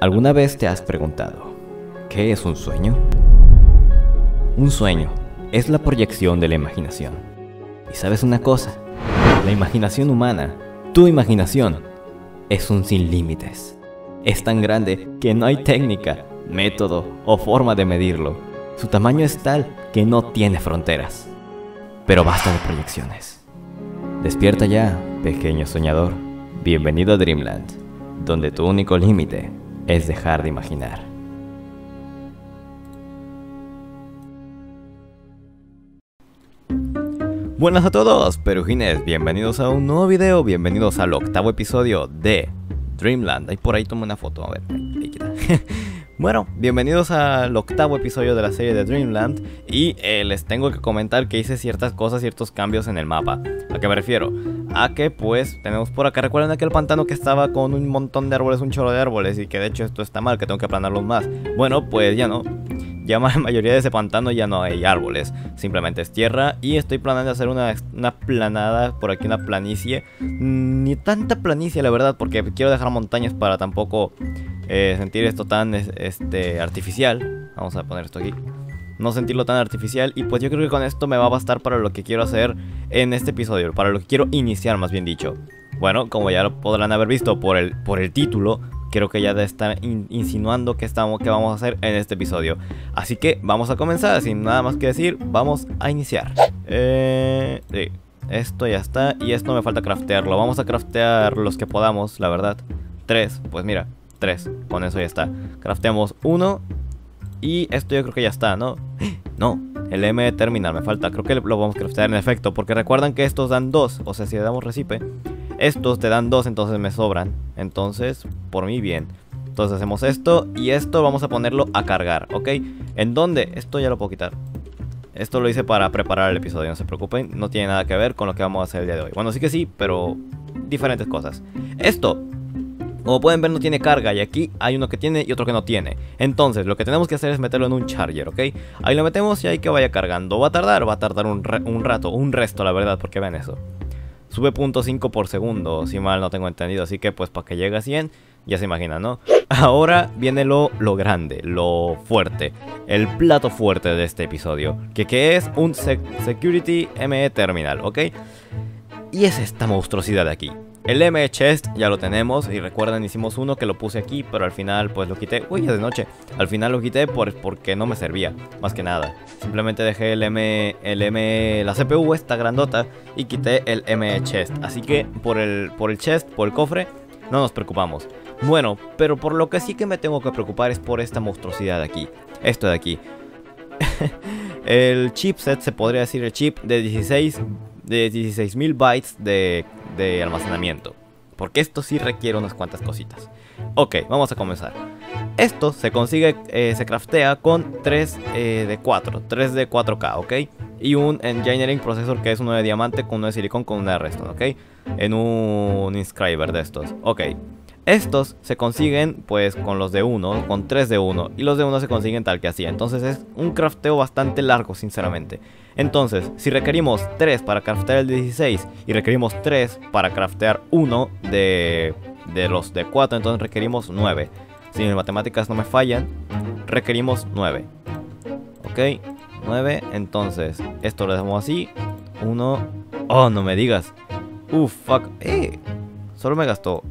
¿Alguna vez te has preguntado, ¿qué es un sueño? Un sueño es la proyección de la imaginación. ¿Y sabes una cosa? La imaginación humana, tu imaginación, es un sin límites. Es tan grande que no hay técnica, método o forma de medirlo. Su tamaño es tal que no tiene fronteras. Pero basta de proyecciones. Despierta ya, pequeño soñador. Bienvenido a Dreamland, donde tu único límite es dejar de imaginar. Buenas a todos, perujines, bienvenidos a un nuevo video, bienvenidos al 8º episodio de Dreamland. Ahí por ahí tomo una foto, a ver, ahí queda. Bueno, bienvenidos al 8º episodio de la serie de Dreamland. Y les tengo que comentar que hice ciertas cosas, ciertos cambios en el mapa. ¿A qué me refiero? A que pues tenemos por acá, recuerden aquel pantano que estaba con un montón de árboles, un chorro de árboles, y que de hecho esto está mal, que tengo que aplanarlos más. Bueno, pues ya no. Ya la mayoría de ese pantano ya no hay árboles, simplemente es tierra. Y estoy planeando hacer una planada por aquí, una planicie. Ni tanta planicie la verdad, porque quiero dejar montañas para tampoco sentir esto tan artificial. Vamos a poner esto aquí, no sentirlo tan artificial. Y pues yo creo que con esto me va a bastar para lo que quiero hacer en este episodio, para lo que quiero iniciar, más bien dicho. Bueno, como ya lo podrán haber visto por el título, creo que ya está insinuando que vamos a hacer en este episodio. Así que vamos a comenzar, sin nada más que decir, vamos a iniciar. Sí, esto ya está, y esto me falta craftearlo. Vamos a craftear los que podamos, la verdad. 3, pues mira, 3, con eso ya está. Crafteamos 1, y esto yo creo que ya está, ¿no? No, el M terminal me falta, creo que lo vamos a craftear en efecto, porque recuerdan que estos dan 2, o sea, si le damos recipe, estos te dan 2, entonces me sobran. Entonces, por mí bien. Entonces hacemos esto y esto vamos a ponerlo a cargar, ¿ok? ¿En dónde? Esto ya lo puedo quitar. Esto lo hice para preparar el episodio, no se preocupen. No tiene nada que ver con lo que vamos a hacer el día de hoy. Bueno, sí que sí, pero diferentes cosas. Esto, como pueden ver, no tiene carga. Y aquí hay uno que tiene y otro que no tiene. Entonces, lo que tenemos que hacer es meterlo en un charger, ¿ok? Ahí lo metemos y ahí que vaya cargando. Va a tardar un rato, un resto, la verdad, porque vean eso. Sube 0.5 por segundo, si mal no tengo entendido. Así que pues para que llegue a 100, ya se imaginan, ¿no? Ahora viene lo grande, lo fuerte, el plato fuerte de este episodio, que es un Security ME Terminal, ¿ok? Y es esta monstruosidad de aquí. El ME Chest ya lo tenemos, y recuerden, hicimos uno que lo puse aquí, pero al final pues lo quité. Uy, ya es de noche. Al final lo quité porque no me servía, más que nada. Simplemente dejé la CPU esta grandota y quité el ME Chest. Así que por el chest, por el cofre, no nos preocupamos. Bueno, pero por lo que sí que me tengo que preocupar es por esta monstruosidad de aquí. Esto de aquí. El chipset, se podría decir el chip de 16.000 bytes de almacenamiento, porque esto sí requiere unas cuantas cositas. Ok, vamos a comenzar. Esto se consigue, se craftea con 3 de 4K, ok, y un Engineering Processor, que es uno de diamante con uno de silicón con una de redstone, ok, en un inscriber de estos. Ok, estos se consiguen pues con los de 1, con 3 de 1, y los de 1 se consiguen tal que así. Entonces es un crafteo bastante largo, sinceramente. Entonces, si requerimos 3 para craftear el 16 y requerimos 3 para craftear 1 de los de 4, entonces requerimos 9. Si mis matemáticas no me fallan, requerimos 9. Ok, 9, entonces esto lo dejamos así. 1, oh, no me digas. Fuck, solo me gastó.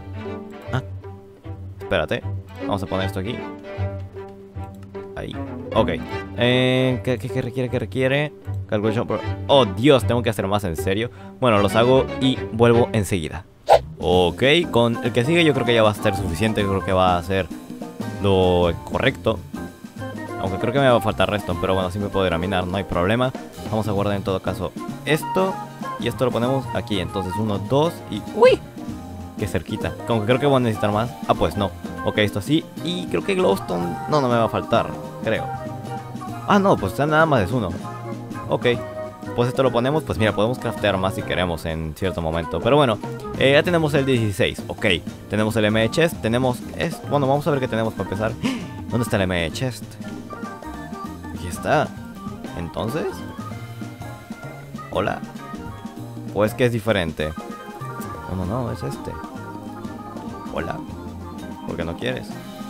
Espérate, vamos a poner esto aquí. Ahí, ok. ¿Qué requiere? ¿Qué requiere? Calculation. Oh Dios, tengo que hacer más, en serio. Bueno, los hago y vuelvo enseguida. Ok, con el que sigue yo creo que ya va a ser suficiente. Yo creo que va a ser lo correcto. Aunque creo que me va a faltar redstone, pero bueno, sí me puedo ir a minar, no hay problema. Vamos a guardar en todo caso esto. Y esto lo ponemos aquí, entonces 1, 2 y... ¡Uy! Que cerquita, como que creo que voy a necesitar más. Ah, pues no. Ok, esto así. Y creo que glowstone no me va a faltar, creo. Ah, no, pues nada más es 1. Ok, pues esto lo ponemos. Pues mira, podemos craftear más si queremos en cierto momento. Pero bueno, ya tenemos el 16. Ok, tenemos el ME Chest. Tenemos... Bueno, vamos a ver qué tenemos para empezar. ¿Dónde está el ME Chest? Aquí está. Entonces... Hola. ¿O es que es diferente? No, es este. Hola. ¿Por qué no quieres?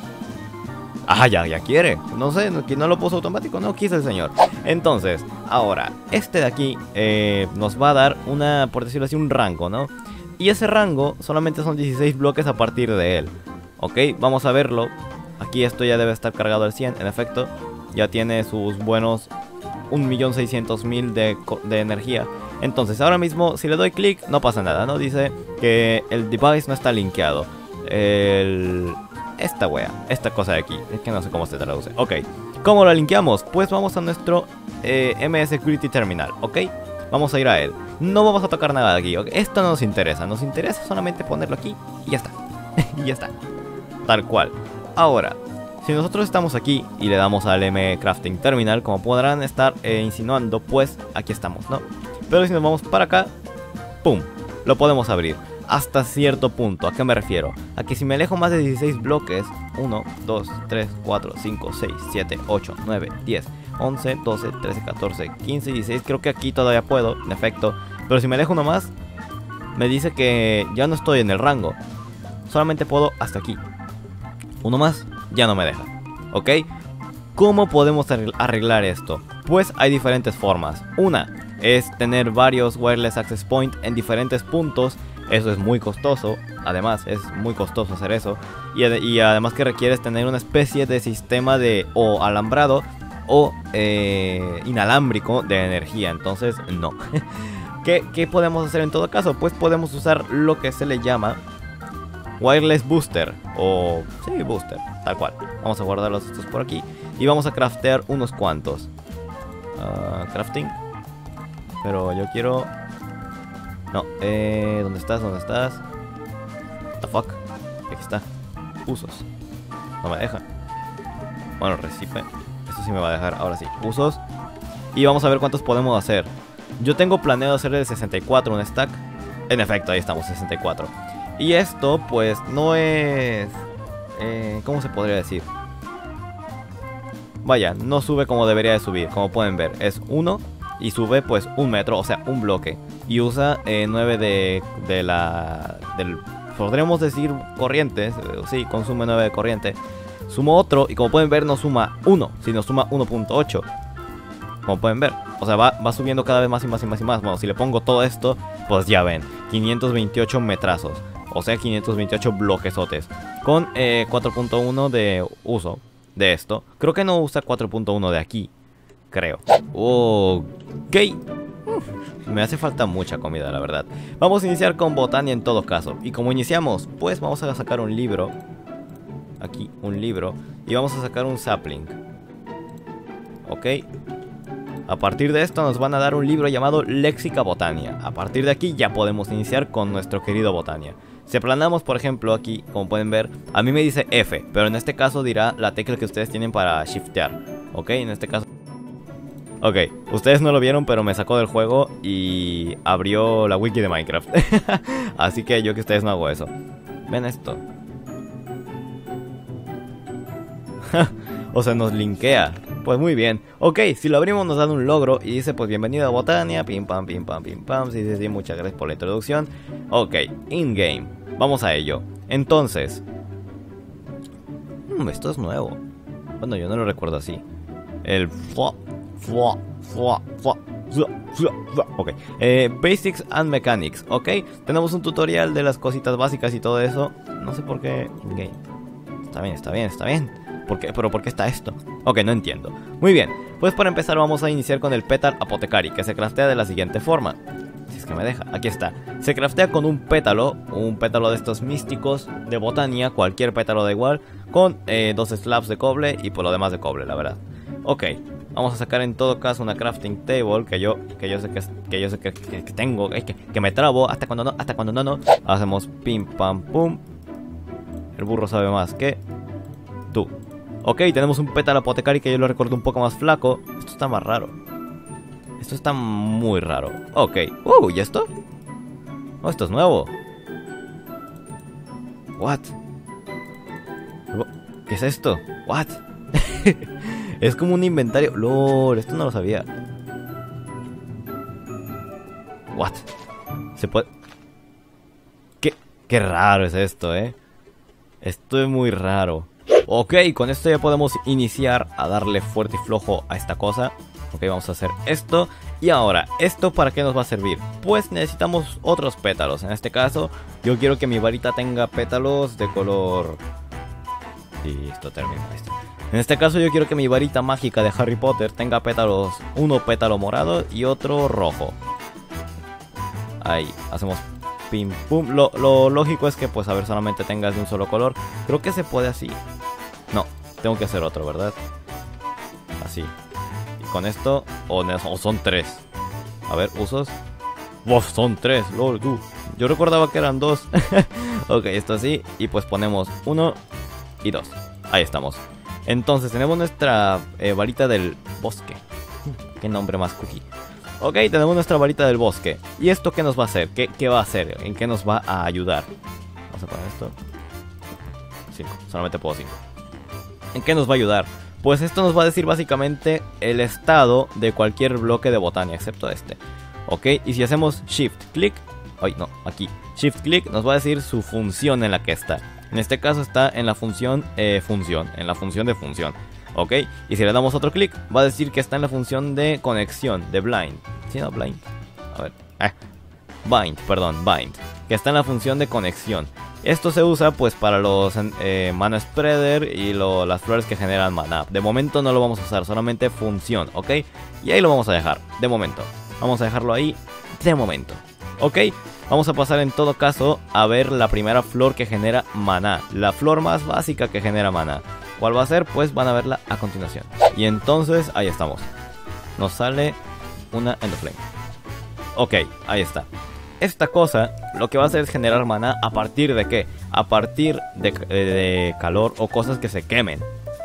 Ah, ya quiere. No sé, que no lo puso automático. No quiso el señor. Entonces, ahora, este de aquí nos va a dar una, por decirlo así, un rango, ¿no? Y ese rango solamente son 16 bloques a partir de él. Ok, vamos a verlo. Aquí esto ya debe estar cargado al 100, en efecto. Ya tiene sus buenos 1.600.000 de energía. Entonces, ahora mismo, si le doy clic, no pasa nada, ¿no? Dice que el device no está linkeado. Esta cosa de aquí, es que no sé cómo se traduce. Ok, ¿cómo lo linkeamos? Pues vamos a nuestro MS Security Terminal, ¿ok? Vamos a ir a él. No vamos a tocar nada de aquí, ¿ok? Esto no nos interesa. Nos interesa solamente ponerlo aquí y ya está. Y ya está. Tal cual. Ahora, si nosotros estamos aquí y le damos al M Crafting Terminal, como podrán estar insinuando, pues aquí estamos, ¿no? Pero si nos vamos para acá, ¡pum! Lo podemos abrir. Hasta cierto punto. ¿A qué me refiero? A que si me alejo más de 16 bloques, 1, 2, 3, 4, 5, 6, 7, 8, 9, 10, 11, 12, 13, 14, 15, 16. Creo que aquí todavía puedo, en efecto. Pero si me alejo uno más, me dice que ya no estoy en el rango. Solamente puedo hasta aquí. Uno más, ya no me deja. ¿Ok? ¿Cómo podemos arreglar esto? Pues hay diferentes formas. Una es tener varios Wireless Access Point en diferentes puntos. Eso es muy costoso. Además, es muy costoso hacer eso. Y además que requieres tener una especie de sistema de o alambrado o inalámbrico de energía. Entonces, no. ¿Qué podemos hacer en todo caso? Pues podemos usar lo que se le llama Wireless Booster. O sí, Booster, tal cual. Vamos a guardarlos estos por aquí. Y vamos a craftear unos cuantos. Crafting. Pero yo quiero... No, ¿dónde estás? ¿Dónde estás? What the fuck? Aquí está. Usos. No me deja. Bueno, recipe. Esto sí me va a dejar. Ahora sí. Usos. Y vamos a ver cuántos podemos hacer. Yo tengo planeado hacer de 64 un stack. En efecto, ahí estamos, 64. Y esto, pues, no es... ¿cómo se podría decir? Vaya, no sube como debería de subir. Como pueden ver, es 1 y sube pues 1 metro, o sea, un bloque. Y usa 9 del... podríamos decir corriente. Sí, consume 9 de corriente. Sumo otro y como pueden ver no suma 1, sino suma 1.8. Como pueden ver, o sea, va subiendo cada vez más y más y más y más. Bueno, si le pongo todo esto, pues ya ven, 528 metrazos. O sea, 528 bloquesotes. Con 4.1 de uso de esto. Creo que no usa 4.1 de aquí. Creo. Ok. Me hace falta mucha comida, la verdad. Vamos a iniciar con Botania en todo caso. Y como iniciamos, pues vamos a sacar un libro. Aquí, un libro. Y vamos a sacar un sapling. Ok. A partir de esto nos van a dar un libro llamado Léxica Botania. A partir de aquí ya podemos iniciar con nuestro querido Botania. Si aplanamos, por ejemplo, aquí, como pueden ver, a mí me dice F, pero en este caso dirá la tecla que ustedes tienen para shiftear. Ok, en este caso... Ok, ustedes no lo vieron, pero me sacó del juego y abrió la wiki de Minecraft. Así que yo que ustedes no hago eso. Ven esto. O sea, nos linkea. Pues muy bien. Ok, si lo abrimos nos dan un logro y dice pues bienvenido a Botania. Pim pam, pim pam, pim pam. Sí, sí, sí, muchas gracias por la introducción. Ok, in-game. Vamos a ello. Entonces... esto es nuevo. Bueno, yo no lo recuerdo así. El... Ok, Basics and Mechanics. Ok, tenemos un tutorial de las cositas básicas y todo eso. No sé por qué in-game. Está bien, está bien, está bien. ¿Por qué? ¿Pero por qué está esto? Ok, no entiendo. Muy bien, pues para empezar vamos a iniciar con el Petal Apothecary, que se craftea de la siguiente forma. Si es que me deja, aquí está. Se craftea con un pétalo de estos místicos de Botania, cualquier pétalo da igual, con 2 slabs de cobre y por lo demás de cobre, la verdad. Ok, vamos a sacar en todo caso una crafting table que yo sé que tengo, que me trabo hasta cuando no. Hacemos pim pam pum. El burro sabe más que tú. Ok, tenemos un Petal Apothecary que yo lo recuerdo un poco más flaco. Esto está más raro. Esto está muy raro. Ok. ¿Y esto? Oh, esto es nuevo. What? ¿Qué es esto? What? Es como un inventario. Lol, esto no lo sabía. What? Se puede... Qué raro es esto, Esto es muy raro. Ok, con esto ya podemos iniciar a darle fuerte y flojo a esta cosa. Ok, vamos a hacer esto. Y ahora, ¿esto para qué nos va a servir? Pues necesitamos otros pétalos. En este caso, yo quiero que mi varita tenga pétalos de color... Y esto termina, listo. En este caso yo quiero que mi varita mágica de Harry Potter tenga pétalos, uno pétalo morado y otro rojo. Ahí, hacemos pim pum. Lo lógico es que pues a ver solamente tengas de un solo color. Creo que se puede así. No, tengo que hacer otro, ¿verdad? Así. Y con esto, o son tres. A ver, usos. Wow, son tres, lol, tú. Yo recordaba que eran dos. Ok, esto así. Y pues ponemos 1 y 2. Ahí estamos. Entonces tenemos nuestra varita del bosque. Qué nombre más cookie. Ok, tenemos nuestra varita del bosque. ¿Y esto qué nos va a hacer? ¿Qué va a hacer? ¿En qué nos va a ayudar? Vamos a poner esto. 5, solamente puedo 5. ¿En qué nos va a ayudar? Pues esto nos va a decir básicamente el estado de cualquier bloque de botania, excepto este. Ok, y si hacemos shift click, ay no, aquí, shift click nos va a decir su función en la que está. En este caso está en la función función, en la función de función. Ok, y si le damos otro clic, va a decir que está en la función de conexión, de blind. ¿Sí, no? Blind. A ver, bind, perdón, bind. Que está en la función de conexión. Esto se usa pues para los mana spreader y las flores que generan mana. De momento no lo vamos a usar, solamente función, ¿ok? Y ahí lo vamos a dejar, de momento. Vamos a dejarlo ahí, de momento. ¿Ok? Vamos a pasar en todo caso a ver la primera flor que genera maná. La flor más básica que genera maná. ¿Cuál va a ser? Pues van a verla a continuación. Y entonces, ahí estamos. Nos sale una Endoflame. Ok, ahí está. Esta cosa lo que va a hacer es generar maná a partir de ¿qué? A partir de calor o cosas que se quemen.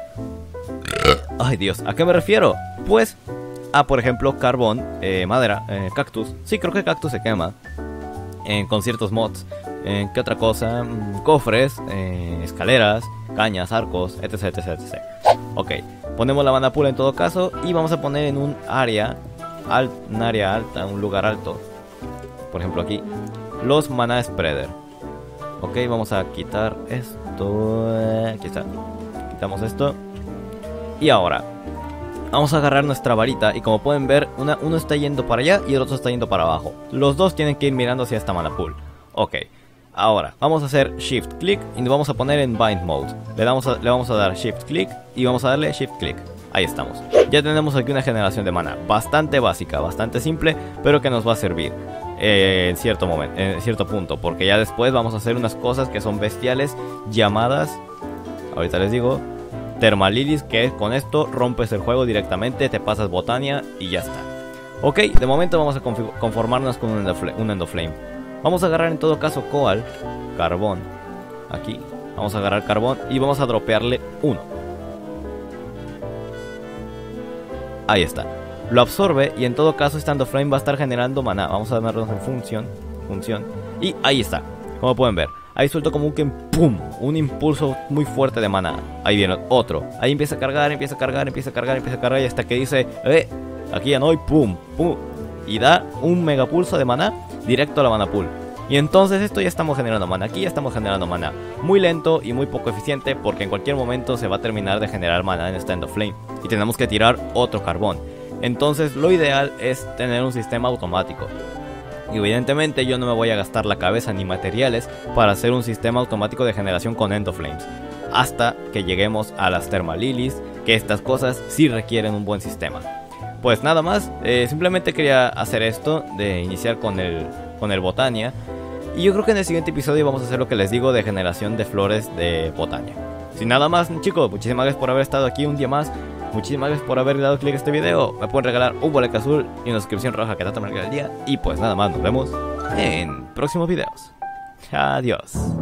Ay Dios, ¿a qué me refiero? Pues a por ejemplo carbón, madera, cactus. Sí, creo que cactus se quema con ciertos mods. ¿Qué otra cosa? Cofres, escaleras, cañas, arcos, etc, etc, etc. Ok, ponemos la mana pool en todo caso. Y vamos a poner en un área alta, un lugar alto. Por ejemplo aquí, los mana spreader. Ok, vamos a quitar esto. Aquí está. Quitamos esto. Y ahora vamos a agarrar nuestra varita y como pueden ver, uno está yendo para allá y el otro está yendo para abajo. Los dos tienen que ir mirando hacia esta mana pool. Ok, ahora vamos a hacer shift click y nos vamos a poner en bind mode. Le vamos a dar shift click y vamos a darle shift click. Ahí estamos. Ya tenemos aquí una generación de mana bastante básica, bastante simple, pero que nos va a servir en cierto momento, en cierto punto, porque ya después vamos a hacer unas cosas que son bestiales llamadas, ahorita les digo, Thermalilis, que con esto rompes el juego directamente, te pasas botania y ya está. Ok, de momento vamos a conformarnos con un Endoflame. Vamos a agarrar en todo caso Coal, carbón, aquí, vamos a agarrar carbón y vamos a dropearle 1. Ahí está. Lo absorbe y en todo caso este Endoflame va a estar generando maná. Vamos a darnos en función. Y ahí está. Como pueden ver. Ahí suelto como que ¡pum! Un impulso muy fuerte de maná. Ahí viene otro. Ahí empieza a cargar, empieza a cargar y hasta que dice aquí ya no hay ¡pum! ¡Pum! Y da un megapulso de maná directo a la mana pool. Y entonces esto ya estamos generando maná. Aquí ya estamos generando maná. Muy lento y muy poco eficiente porque en cualquier momento se va a terminar de generar maná en este Endoflame. Y tenemos que tirar otro carbón. Entonces lo ideal es tener un sistema automático. Y evidentemente yo no me voy a gastar la cabeza ni materiales para hacer un sistema automático de generación con Endoflames. Hasta que lleguemos a las Thermalilis, que estas cosas sí requieren un buen sistema. Pues nada más, simplemente quería hacer esto, de iniciar con el Botania. Y yo creo que en el siguiente episodio vamos a hacer lo que les digo de generación de flores de Botania. Sin nada más, chicos, muchísimas gracias por haber estado aquí un día más. Muchísimas gracias por haber dado click a este video. Me pueden regalar un boleto azul y una suscripción roja que tanto me regala el día. Y pues nada más, nos vemos en próximos videos. Adiós.